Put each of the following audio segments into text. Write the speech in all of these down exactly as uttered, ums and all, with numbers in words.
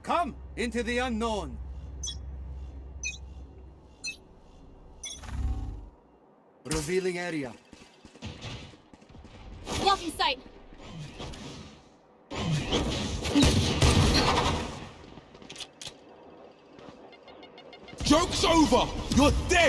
Come into the unknown. Revealing area. Blocking sight. Joke's over! You're dead!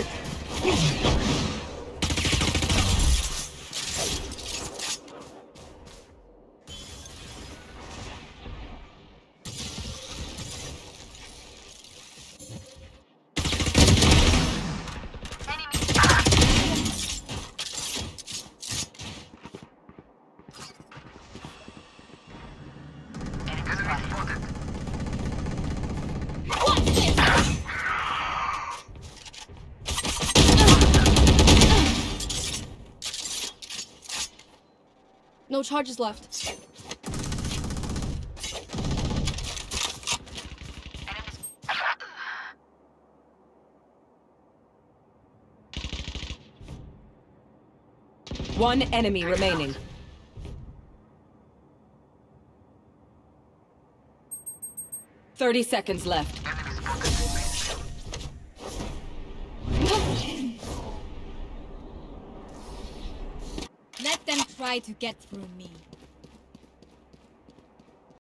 No charges left. One enemy remaining. Thirty seconds left. Let them try to get through me.